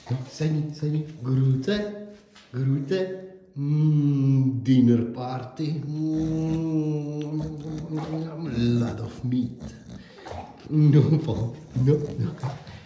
Semi, grute, dinner party, lot of meat. No.